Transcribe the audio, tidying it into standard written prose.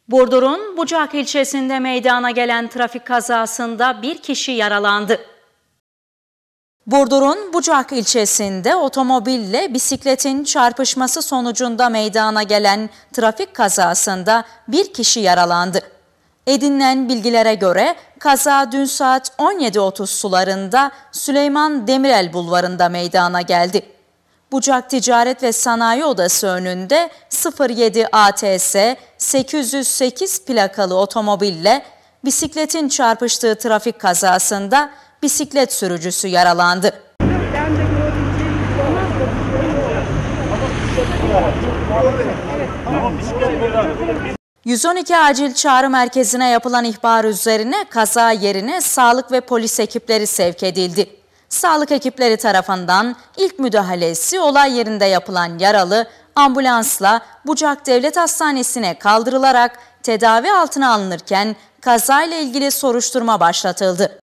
Burdur'un Bucak ilçesinde meydana gelen trafik kazasında bir kişi yaralandı. Burdur'un Bucak ilçesinde otomobille bisikletin çarpışması sonucunda meydana gelen trafik kazasında bir kişi yaralandı. Edinilen bilgilere göre kaza dün saat 17.30 sularında Süleyman Demirel Bulvarı'nda meydana geldi. Bucak Ticaret ve Sanayi Odası önünde 07 ATS 808 plakalı otomobille bisikletin çarpıştığı trafik kazasında bisiklet sürücüsü yaralandı. 112 acil çağrı merkezine yapılan ihbar üzerine kaza yerine sağlık ve polis ekipleri sevk edildi. Sağlık ekipleri tarafından ilk müdahalesi olay yerinde yapılan yaralı ambulansla Bucak Devlet Hastanesi'ne kaldırılarak tedavi altına alınırken kazayla ilgili soruşturma başlatıldı.